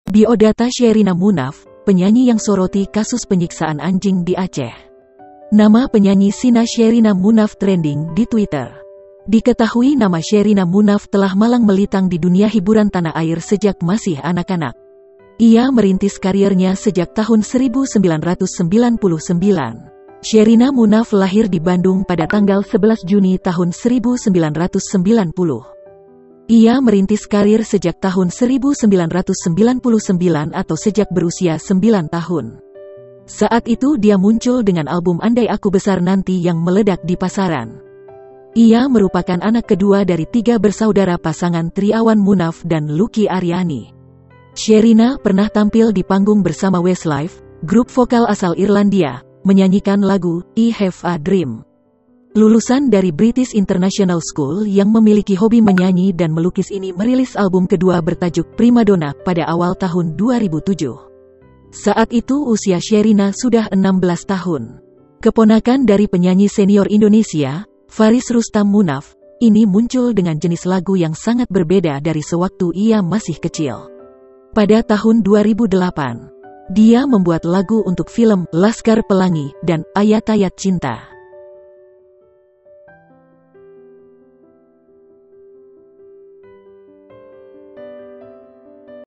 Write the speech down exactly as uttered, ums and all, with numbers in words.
Biodata Sherina Munaf, penyanyi yang soroti kasus penyiksaan anjing di Aceh. Nama penyanyi Sina Sherina Munaf trending di Twitter. Diketahui nama Sherina Munaf telah malang melintang di dunia hiburan tanah air sejak masih anak-anak. Ia merintis karirnya sejak tahun seribu sembilan ratus sembilan puluh sembilan. Sherina Munaf lahir di Bandung pada tanggal sebelas Juni tahun seribu sembilan ratus sembilan puluh. Ia merintis karir sejak tahun seribu sembilan ratus sembilan puluh sembilan atau sejak berusia sembilan tahun. Saat itu dia muncul dengan album Andai Aku Besar Nanti yang meledak di pasaran. Ia merupakan anak kedua dari tiga bersaudara pasangan Triawan Munaf dan Lucky Aryani. Sherina pernah tampil di panggung bersama Westlife, grup vokal asal Irlandia, menyanyikan lagu I Have a Dream. Lulusan dari British International School yang memiliki hobi menyanyi dan melukis ini merilis album kedua bertajuk Primadonna pada awal tahun dua ribu tujuh. Saat itu usia Sherina sudah enam belas tahun. Keponakan dari penyanyi senior Indonesia, Faris Rustam Munaf, ini muncul dengan jenis lagu yang sangat berbeda dari sewaktu ia masih kecil. Pada tahun dua ribu delapan, dia membuat lagu untuk film Laskar Pelangi dan Ayat-Ayat Cinta.